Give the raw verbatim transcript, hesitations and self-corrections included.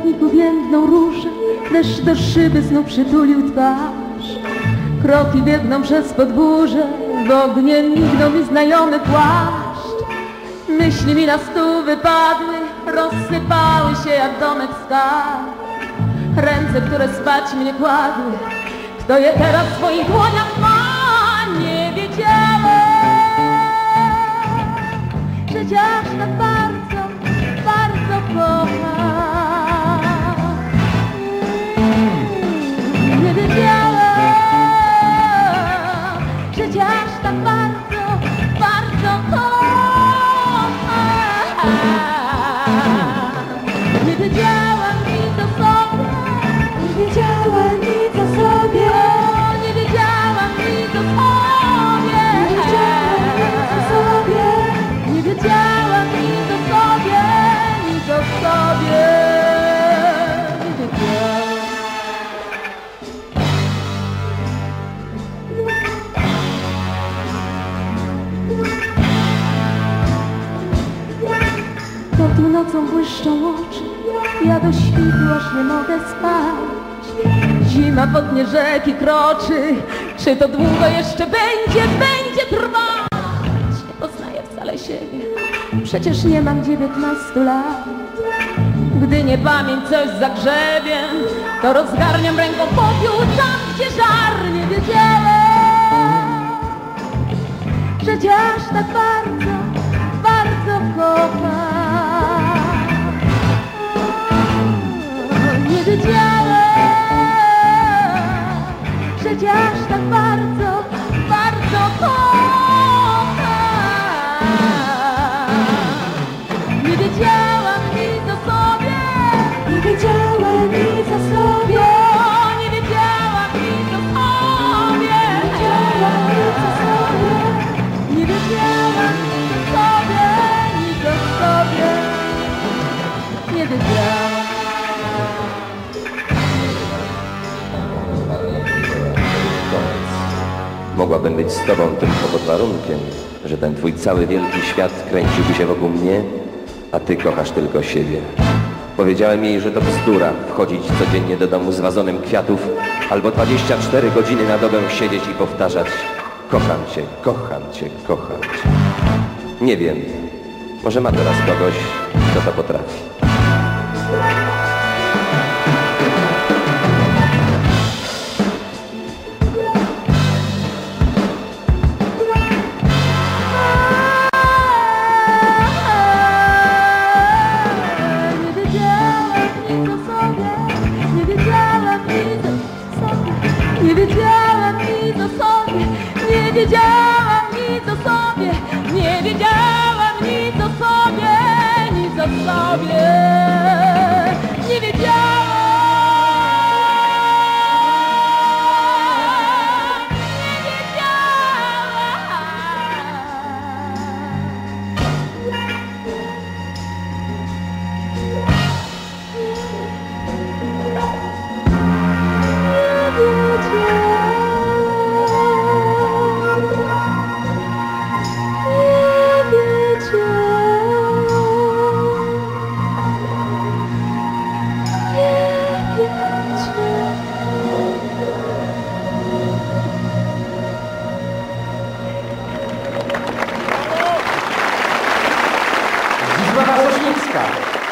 chodniku więdną róże, deszcz do szyby znów przytulił twarz. Kroki biegną przez podwórze, w ognie migną mi znajomy płaszcz. Myśli mi na stół wypadły, rozsypały się jak domek z kart. Ręce, które spać mnie kładły, kto je teraz w swoich dłoniach ma? Nie wiedziałem, że cię aż tak bardzo, bardzo kocham. Nie wiedziałem, że cię aż tak bardzo, bardzo kocham. Nie wiedziałam nic o sobie, nie wiedziałam nic o sobie, nie wiedziałam nic o sobie, nie wiedziałam nic o sobie, nic o sobie, nie wiedziałam. To tu nocą błyszczą oczy, ja do świtu aż nie mogę spać. Zima po dnie rzeki kroczy, czy to długo jeszcze będzie, będzie trwać? Nie poznaję wcale siebie, przecież nie mam dziewiętnastu lat. Gdy nie pamięć coś zagrzebie, to rozgarniam ręką popiół tam, gdzie żar. Nie wiedziałem, że cię aż tak bardzo, bardzo kocham. Nie wiedziałem, że cię aż tak bardzo, bardzo kocham. Nie wiedziałam nic o sobie, nie wiedziałam nic o sobie, nie wiedziałam nic o sobie, nie wiedziałam nic o sobie, nic o sobie, nie wiedziałam. Mogłabym być z tobą tylko pod warunkiem, że ten twój cały wielki świat kręciłby się wokół mnie, a ty kochasz tylko siebie. Powiedziałem jej, że to bzdura wchodzić codziennie do domu z wazonem kwiatów albo dwadzieścia cztery godziny na dobę siedzieć i powtarzać: kocham cię, kocham cię, kocham cię. Nie wiem, może ma teraz kogoś, kto to potrafi. Nie wiedziałam nic o sobie, nie wiedziałam nic o sobie, nie wiedziałam nic o sobie, nic o sobie, nie wiedziałam, nie Zdzisława Sośnicka.